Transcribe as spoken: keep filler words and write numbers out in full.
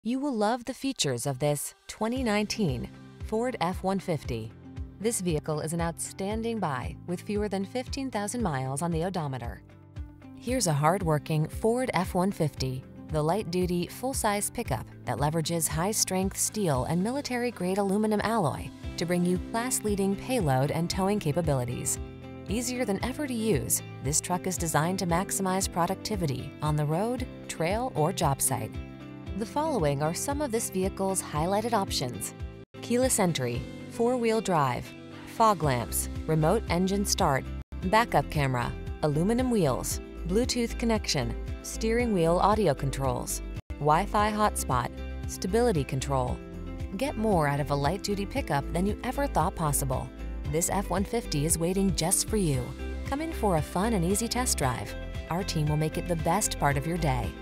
You will love the features of this twenty nineteen Ford F one fifty. This vehicle is an outstanding buy with fewer than fifteen thousand miles on the odometer. Here's a hard-working Ford F one fifty, the light-duty, full-size pickup that leverages high-strength steel and military-grade aluminum alloy to bring you class-leading payload and towing capabilities. Easier than ever to use, this truck is designed to maximize productivity on the road, trail, or job site. The following are some of this vehicle's highlighted options: keyless entry, four-wheel drive, fog lamps, remote engine start, backup camera, aluminum wheels, Bluetooth connection, steering wheel audio controls, Wi-Fi hotspot, stability control. Get more out of a light-duty pickup than you ever thought possible. This F one fifty is waiting just for you. Come in for a fun and easy test drive. Our team will make it the best part of your day.